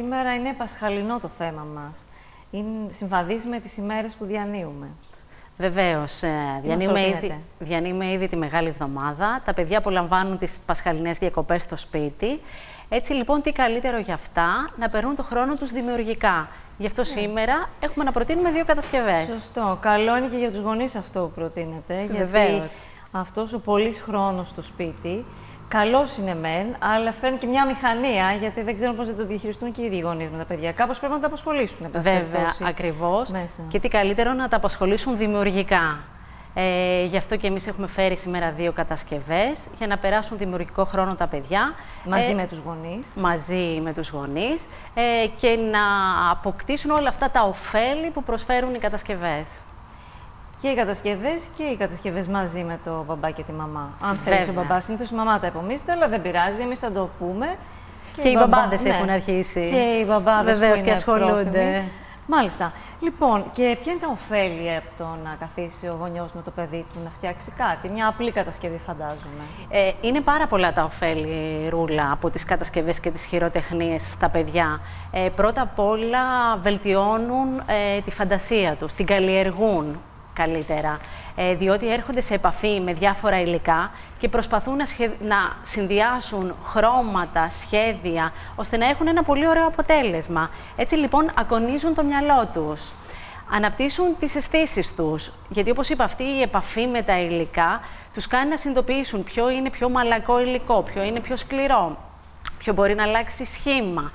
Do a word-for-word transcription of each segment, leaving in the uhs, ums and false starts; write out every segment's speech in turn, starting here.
σήμερα είναι πασχαλινό το θέμα μας. Είναι, συμβαδίζει με τις ημέρες που διανύουμε. Βεβαίως, διανύουμε ήδη, διανύουμε ήδη τη Μεγάλη Εβδομάδα. Τα παιδιά απολαμβάνουν τις πασχαλινές διακοπές στο σπίτι. Έτσι λοιπόν, τι καλύτερο για αυτά, να περνούν το χρόνο τους δημιουργικά. Γι' αυτό yeah. σήμερα έχουμε να προτείνουμε δύο κατασκευές. Σωστό. Καλό είναι και για τους γονείς αυτό που προτείνετε. Βεβαίως. Γιατί αυτός ο πολύς χρόνος στο σπίτι, καλός είναι μεν, αλλά φέρνει και μια μηχανία, γιατί δεν ξέρουν πώς θα το διαχειριστούν και οι ίδιοι γονείς με τα παιδιά. Κάπως πρέπει να τα απασχολήσουν. Βέβαια, ακριβώς. Μέσα. Και τι καλύτερο να τα απασχολήσουν δημιουργικά. Ε, γι' αυτό και εμείς έχουμε φέρει σήμερα δύο κατασκευές, για να περάσουν δημιουργικό χρόνο τα παιδιά. Μαζί ε, με τους γονείς. Μαζί με τους γονείς ε, και να αποκτήσουν όλα αυτά τα ωφέλη που προσφέρουν οι κατασκευές. Και οι κατασκευές και οι κατασκευές μαζί με το μπαμπά και τη μαμά. Αν θέλει ο μπαμπάς, συνήθως η μαμά τα επομίζεται, αλλά δεν πειράζει, εμείς θα το πούμε. Και, και οι μπαμπάδες ναι. έχουν αρχίσει. Και οι μπαμπάδες βεβαίως και ασχολούνται. Πρόθυμοι. Μάλιστα. Λοιπόν, και ποια είναι τα ωφέλη από το να καθίσει ο γονιός με το παιδί του να φτιάξει κάτι, μια απλή κατασκευή, φαντάζομαι. Ε, είναι πάρα πολλά τα ωφέλη, Ρούλα, από τις κατασκευές και τις χειροτεχνίες στα παιδιά. Ε, πρώτα απ' όλα βελτιώνουν ε, τη φαντασία τους, την καλλιεργούν καλύτερα, ε, διότι έρχονται σε επαφή με διάφορα υλικά και προσπαθούν να, σχε... να συνδυάσουν χρώματα, σχέδια, ώστε να έχουν ένα πολύ ωραίο αποτέλεσμα. Έτσι λοιπόν ακονίζουν το μυαλό τους, αναπτύσσουν τις αισθήσεις τους, γιατί όπως είπα αυτή η επαφή με τα υλικά τους κάνει να συνειδητοποιήσουν ποιο είναι πιο μαλακό υλικό, ποιο είναι πιο σκληρό, ποιο μπορεί να αλλάξει σχήμα.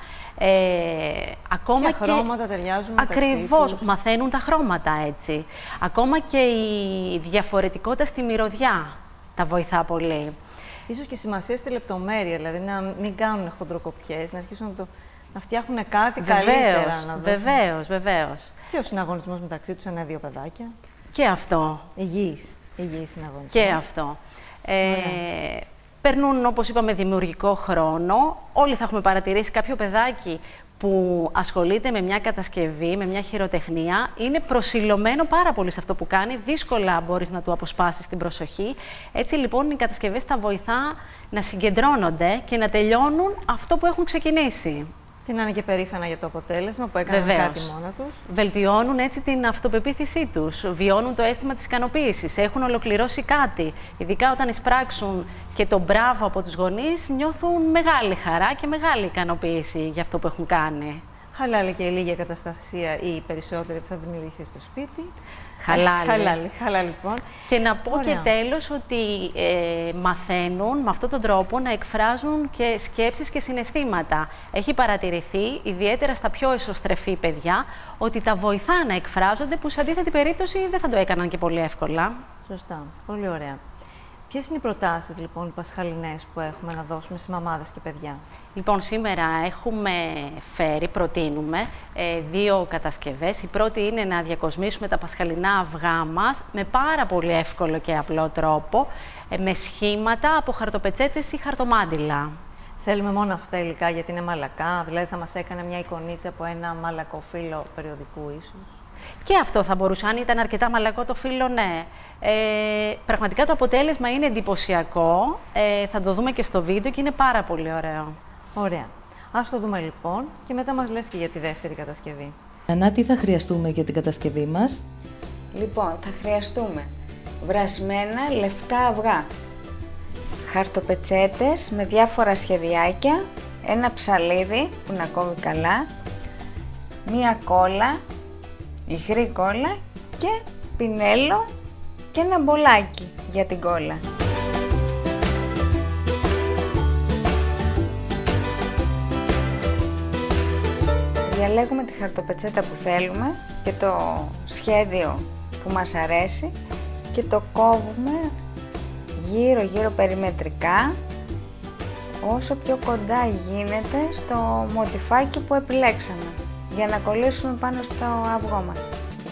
Ε, ακόμα και χρώματα ταιριάζουν ακριβώς, τους. μαθαίνουν τα χρώματα έτσι. Ακόμα και η διαφορετικότητα στη μυρωδιά τα βοηθά πολύ. Ίσως και σημασία στη λεπτομέρεια, δηλαδή να μην κάνουν χοντροκοπιές, να αρχίσουν να, το, να φτιάχνουν κάτι βεβαίως, καλύτερα. Να βεβαίως, βεβαίως. Και ο συναγωνισμός μεταξύ τους, ένα-δύο παιδάκια. Και αυτό. Υγιής, υγιής συναγωνισμός. Και αυτό. Ε, Περνούν, όπως είπαμε, δημιουργικό χρόνο. Όλοι θα έχουμε παρατηρήσει κάποιο παιδάκι που ασχολείται με μια κατασκευή, με μια χειροτεχνία. Είναι προσιλωμένο πάρα πολύ σε αυτό που κάνει. Δύσκολα μπορείς να του αποσπάσεις την προσοχή. Έτσι, λοιπόν, οι κατασκευές τα βοηθά να συγκεντρώνονται και να τελειώνουν αυτό που έχουν ξεκινήσει. Και να είναι και περήφανα για το αποτέλεσμα που έκαναν βεβαίως. Κάτι μόνα τους. Βελτιώνουν έτσι την αυτοπεποίθησή τους, βιώνουν το αίσθημα της ικανοποίησης, έχουν ολοκληρώσει κάτι. Ειδικά όταν εισπράξουν και το μπράβο από τους γονείς, νιώθουν μεγάλη χαρά και μεγάλη ικανοποίηση για αυτό που έχουν κάνει. Χαλάλη και η λίγη καταστασία ή η περισσότερη που θα δημιουργηθεί στο σπίτι. Χαλάλη. Χαλάλη, χαλάλη λοιπόν. Και να πω Ωραία. και τέλος ότι ε, μαθαίνουν με αυτόν τον τρόπο να εκφράζουν και σκέψεις και συναισθήματα. Έχει παρατηρηθεί, ιδιαίτερα στα πιο εσωστρεφή παιδιά, ότι τα βοηθά να εκφράζονται, που σε αντίθετη περίπτωση δεν θα το έκαναν και πολύ εύκολα. Σωστά. Πολύ ωραία. Ποιες είναι οι προτάσεις λοιπόν οι πασχαλινές που έχουμε να δώσουμε σε μαμάδες και παιδιά? Λοιπόν, σήμερα έχουμε φέρει, προτείνουμε, ε, δύο κατασκευές. Η πρώτη είναι να διακοσμήσουμε τα πασχαλινά αυγά μας με πάρα πολύ εύκολο και απλό τρόπο, ε, με σχήματα από χαρτοπετσέτες ή χαρτομάντιλα. Θέλουμε μόνο αυτά τα υλικά γιατί είναι μαλακά, δηλαδή θα μας έκανε μια εικονίτσα από ένα μαλακό φύλλο περιοδικού ίσως. Και αυτό θα μπορούσε, αν ήταν αρκετά μαλακό το φύλλο, ναι. Ε, πραγματικά το αποτέλεσμα είναι εντυπωσιακό, ε, θα το δούμε και στο βίντεο και είναι πάρα πολύ ωραίο. Ωραία. Ας το δούμε λοιπόν και μετά μας λες και για τη δεύτερη κατασκευή. Ανά, τι θα χρειαστούμε για την κατασκευή μας? Λοιπόν, θα χρειαστούμε βρασμένα λευκά αυγά, χαρτοπετσέτες με διάφορα σχεδιάκια, ένα ψαλίδι που να κόβει καλά, μία κόλλα, υγρή κόλλα και πινέλο και ένα μπολάκι για την κόλλα. Διαλέγουμε τη χαρτοπετσέτα που θέλουμε και το σχέδιο που μας αρέσει και το κόβουμε γύρω γύρω περιμετρικά όσο πιο κοντά γίνεται στο μοτιφάκι που επιλέξαμε για να κολλήσουμε πάνω στο αυγό μας.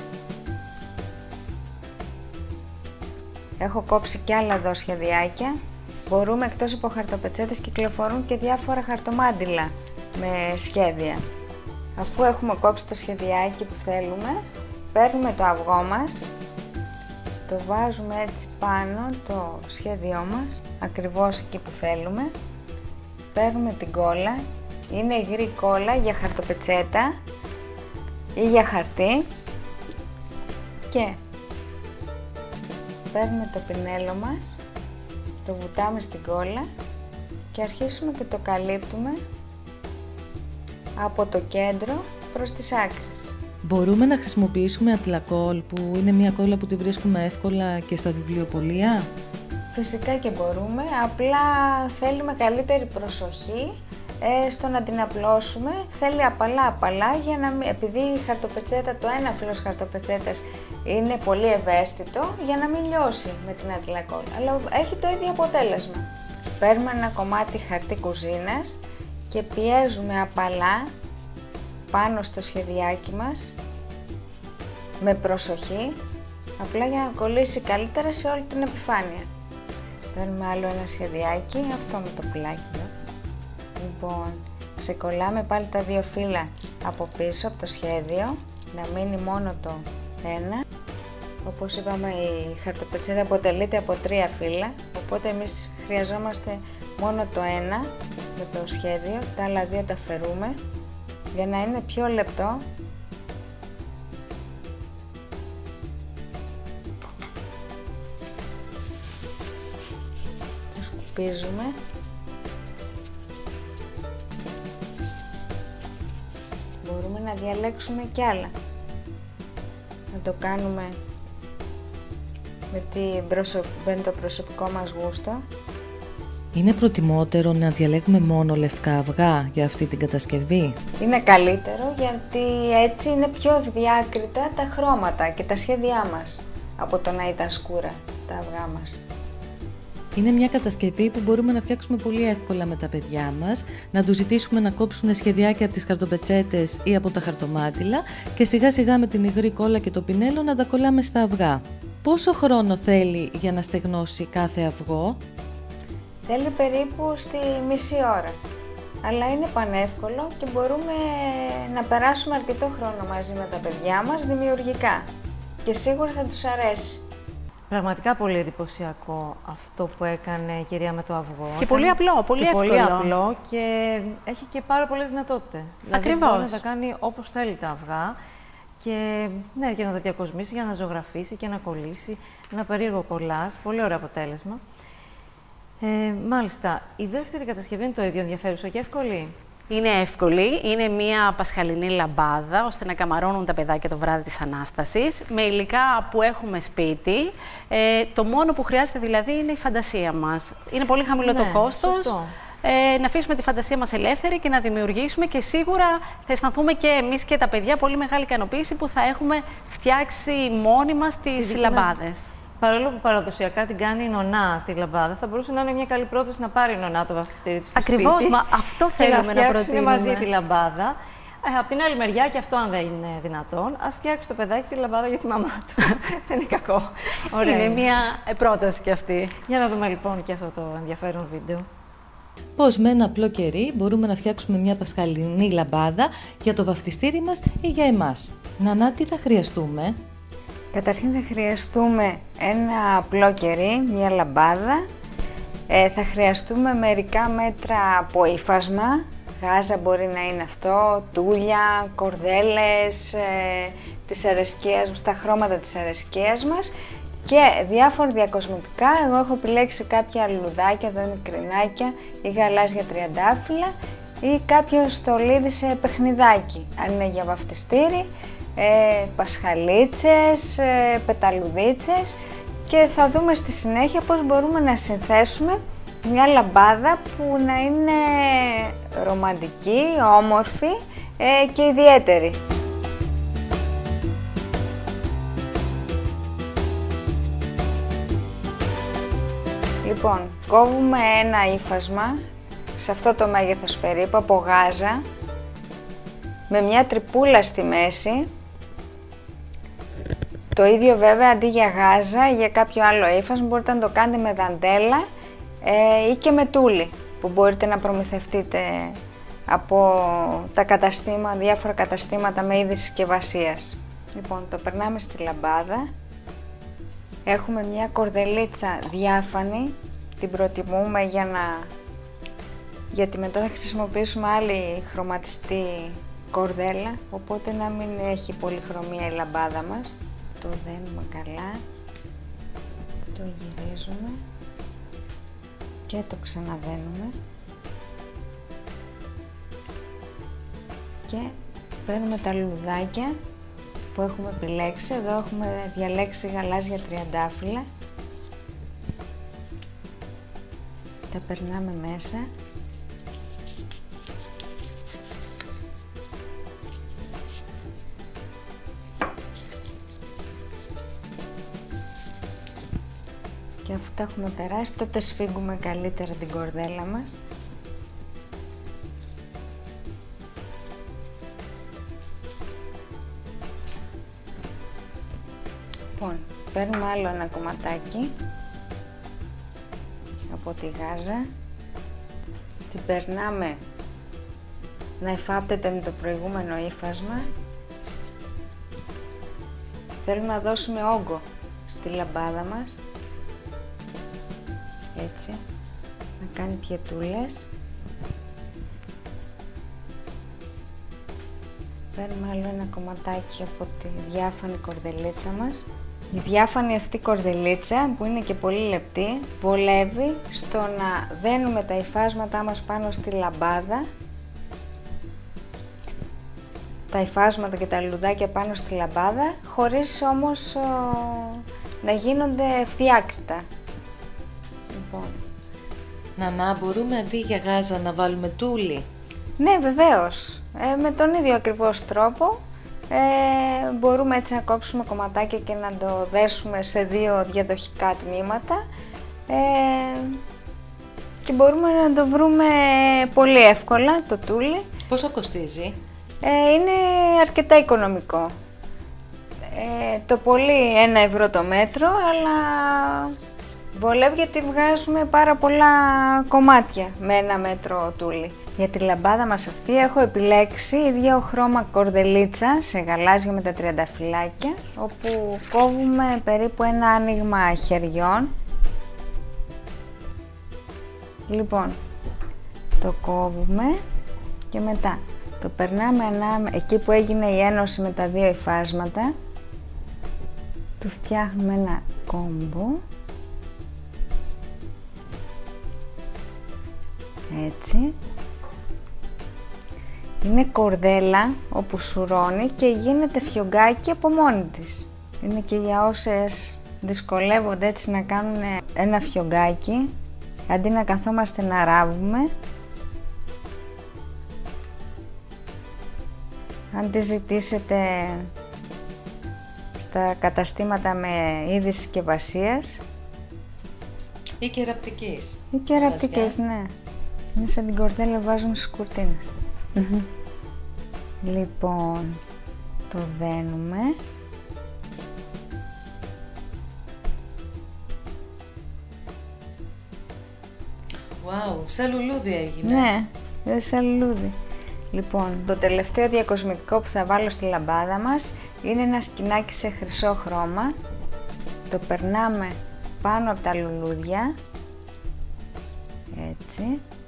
Έχω κόψει και άλλα εδώ σχεδιάκια. Μπορούμε εκτός από χαρτοπετσέτες κυκλοφορούν και διάφορα χαρτομάντιλα με σχέδια. Αφού έχουμε κόψει το σχεδιάκι που θέλουμε, παίρνουμε το αυγό μας, το βάζουμε έτσι πάνω το σχέδιό μας, ακριβώς εκεί που θέλουμε, παίρνουμε την κόλλα είναι υγρή κόλλα για χαρτοπετσέτα ή για χαρτί και παίρνουμε το πινέλο μας, το βουτάμε στην κόλλα και αρχίσουμε και το καλύπτουμε από το κέντρο προς τις άκρες. Μπορούμε να χρησιμοποιήσουμε ατλακόλ, που είναι μια κόλλα που τη βρίσκουμε εύκολα και στα βιβλιοπωλεία? Φυσικά και μπορούμε, απλά θέλει μεγαλύτερη προσοχή ε, στο να την απλώσουμε. Θέλει απαλά απαλά, για να μην, επειδή η χαρτοπετσέτα, το ένα φύλλος χαρτοπετσέτας είναι πολύ ευαίσθητο, για να μην λιώσει με την ατλακόλ, αλλά έχει το ίδιο αποτέλεσμα. Παίρνουμε ένα κομμάτι χαρτί κουζίνας και πιέζουμε απαλά πάνω στο σχεδιάκι μας, με προσοχή, απλά για να κολλήσει καλύτερα σε όλη την επιφάνεια. Παίρνουμε άλλο ένα σχεδιάκι, αυτό με το πουλάκι εδώ. Λοιπόν, ξεκολλάμε πάλι τα δύο φύλλα από πίσω, από το σχέδιο, να μείνει μόνο το ένα. Όπως είπαμε, η χαρτοπετσέτα αποτελείται από τρία φύλλα, οπότε εμείς χρειαζόμαστε μόνο το ένα με το σχέδιο, τα άλλα δύο τα αφαιρούμε για να είναι πιο λεπτό. Το σκουπίζουμε. Μπορούμε να διαλέξουμε κι άλλα. Να το κάνουμε με, την προσω... με το προσωπικό μας γούστο. Είναι προτιμότερο να διαλέγουμε μόνο λευκά αυγά για αυτή την κατασκευή? Είναι καλύτερο, γιατί έτσι είναι πιο ευδιάκριτα τα χρώματα και τα σχέδιά μας από το να ήταν σκούρα τα αυγά μας. Είναι μια κατασκευή που μπορούμε να φτιάξουμε πολύ εύκολα με τα παιδιά μας, να τους ζητήσουμε να κόψουν σχεδιάκια από τις χαρτοπετσέτες ή από τα χαρτομάτιλα και σιγά σιγά με την υγρή κόλλα και το πινέλο να τα κολλάμε στα αυγά. Πόσο χρόνο θέλει για να στεγνώσει κάθε αυγό? Θέλει περίπου στη μισή ώρα, αλλά είναι πανεύκολο και μπορούμε να περάσουμε αρκετό χρόνο μαζί με τα παιδιά μας δημιουργικά και σίγουρα θα τους αρέσει. Πραγματικά πολύ εντυπωσιακό αυτό που έκανε η κυρία με το αυγό. Και πολύ απλό, πολύ και εύκολο. Πολύ απλό και έχει και πάρα πολλές δυνατότητες. Ακριβώς. Δηλαδή μπορεί να τα κάνει όπως θέλει τα αυγά και, ναι, και να τα διακοσμήσει για να ζωγραφίσει και να κολλήσει. Ένα περίεργο κολλάζ, πολύ ωραίο αποτέλεσμα. Ε, μάλιστα, η δεύτερη κατασκευή είναι το ίδιο ενδιαφέρουσα και εύκολη. Είναι εύκολη, είναι μια πασχαλινή λαμπάδα, ώστε να καμαρώνουν τα παιδάκια το βράδυ της Ανάστασης, με υλικά που έχουμε σπίτι. Ε, το μόνο που χρειάζεται δηλαδή είναι η φαντασία μας. Είναι πολύ χαμηλό, ναι, το κόστος. Ε, να αφήσουμε τη φαντασία μας ελεύθερη και να δημιουργήσουμε, και σίγουρα θα αισθανθούμε και εμείς και τα παιδιά πολύ μεγάλη ικανοποίηση που θα έχουμε φτιάξει μόνοι μας τις λαμπάδες. Παρόλο που παραδοσιακά την κάνει η νονά τη λαμπάδα, θα μπορούσε να είναι μια καλή πρόταση να πάρει η νονά το βαφτιστήρι του στο Ακριβώς, σπίτι. μα αυτό θέλουμε να, να προτείνουμε. μαζί τη λαμπάδα. Ε, απ' την άλλη μεριά, και αυτό αν δεν είναι δυνατόν, ας φτιάξει το παιδάκι τη λαμπάδα για τη μαμά του. Δεν είναι κακό. Ωραία. Είναι μια πρόταση κι αυτή. Για να δούμε λοιπόν και αυτό το ενδιαφέρον βίντεο. Πώς με ένα απλό κερί μπορούμε να φτιάξουμε μια πασχαλινή λαμπάδα για το βαφτιστήρι μας ή για εμάς. Νανά, τι θα χρειαστούμε? Καταρχήν θα χρειαστούμε ένα απλό κερί, μια λαμπάδα. Ε, θα χρειαστούμε μερικά μέτρα από ύφασμα. Γάζα μπορεί να είναι αυτό, τούλια, κορδέλες, ε, της αρεσκίας, τα χρώματα της αρεσκίας μας και διάφορα διακοσμητικά. Εγώ έχω επιλέξει κάποια λουλουδάκια, εδώ είναι κρινάκια ή γαλάζια τριαντάφυλλα ή κάποιο στολίδι σε παιχνιδάκι, αν είναι για βαφτιστήρι. Ε, πασχαλίτσες, ε, πεταλουδίτσες, και θα δούμε στη συνέχεια πώς μπορούμε να συνθέσουμε μια λαμπάδα που να είναι ρομαντική, όμορφη ε, και ιδιαίτερη. Λοιπόν, κόβουμε ένα ύφασμα σε αυτό το μέγεθος περίπου από γάζα με μια τρυπούλα στη μέση. Το ίδιο βέβαια αντί για γάζα ή για κάποιο άλλο ύφασμα μπορείτε να το κάνετε με δαντέλα ε, ή και με τούλι που μπορείτε να προμηθευτείτε από τα καταστήματα, διάφορα καταστήματα με είδη συσκευασίας. Λοιπόν, το περνάμε στη λαμπάδα. Έχουμε μια κορδελίτσα διάφανη, την προτιμούμε για να γιατί μετά θα χρησιμοποιήσουμε άλλη χρωματιστή κορδέλα, οπότε να μην έχει πολυχρωμία η λαμπάδα μας. Το δένουμε καλά, το γυρίζουμε και το ξαναδένουμε και παίρνουμε τα λουλουδάκια που έχουμε επιλέξει. Εδώ έχουμε διαλέξει γαλάζια τριαντάφυλλα, τα περνάμε μέσα. Και αφού τα έχουμε περάσει, τότε σφίγγουμε καλύτερα την κορδέλα μας. Λοιπόν, παίρνουμε άλλο ένα κομματάκι από τη γάζα, την περνάμε να υφάπτεται με το προηγούμενο ύφασμα. Θέλουμε να δώσουμε όγκο στη λαμπάδα μας, έτσι, να κάνει πιετούλες. Παίρνουμε άλλο ένα κομματάκι από τη διάφανη κορδελίτσα μας. Η διάφανη αυτή κορδελίτσα, που είναι και πολύ λεπτή, βολεύει στο να δένουμε τα υφάσματά μας πάνω στη λαμπάδα, τα υφάσματα και τα λουλουδάκια πάνω στη λαμπάδα, χωρίς όμως ο, να γίνονται ευθιάκριτα. Λοιπόν. Νανά, μπορούμε αντί για γάζα να βάλουμε τούλι? Ναι, βεβαίως. Ε, με τον ίδιο ακριβώς τρόπο ε, μπορούμε έτσι να κόψουμε κομματάκια και να το δέσουμε σε δύο διαδοχικά τμήματα ε, και μπορούμε να το βρούμε πολύ εύκολα το τούλι. Πόσο κοστίζει? Ε, είναι αρκετά οικονομικό. Ε, το πολύ ένα ευρώ το μέτρο, αλλά βολεύει γιατί βγάζουμε πάρα πολλά κομμάτια με ένα μέτρο τούλι. Για τη λαμπάδα μας αυτή έχω επιλέξει ίδιο χρώμα κορδελίτσα σε γαλάζιο με τα τριανταφυλλάκια, όπου κόβουμε περίπου ένα άνοιγμα χεριών. Λοιπόν, το κόβουμε και μετά το περνάμε ανά, εκεί που έγινε η ένωση με τα δύο υφάσματα, του φτιάχνουμε ένα κόμπο. Έτσι. Είναι κορδέλα όπου σουρώνει και γίνεται φιωγκάκι από μόνη της. Είναι και για όσες δυσκολεύονται έτσι να κάνουν ένα φιωγκάκι, αντί να καθόμαστε να ράβουμε. Αν τη ζητήσετε στα καταστήματα με είδη συσκευασίας ή κεραπτικής. Ή κεραπτικές, ναι. Μέσα την κορδέλα βάζουμε στις κουρτίνες. Mm-hmm. Λοιπόν, το δένουμε. Wow, σαν λουλούδι έγινε. Ναι, σαν λουλούδι. Λοιπόν, το τελευταίο διακοσμητικό που θα βάλω στη λαμπάδα μας είναι ένα σκηνάκι σε χρυσό χρώμα. Το περνάμε πάνω από τα λουλούδια. Έτσι.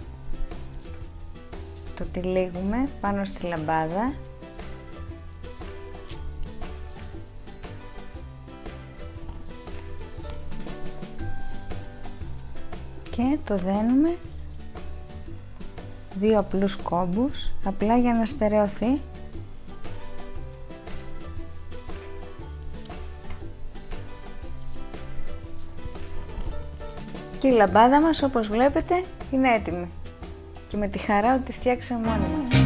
Το τυλίγουμε πάνω στη λαμπάδα. Και το δένουμε δύο απλούς κόμπους, απλά για να στερεωθεί. Και η λαμπάδα μας, όπως βλέπετε, είναι έτοιμη. Και με τη χαρά ότι τη φτιάξαμε μόνοι μας.